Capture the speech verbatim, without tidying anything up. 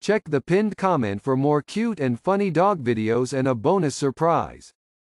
Check the pinned comment for more cute and funny dog videos and a bonus surprise.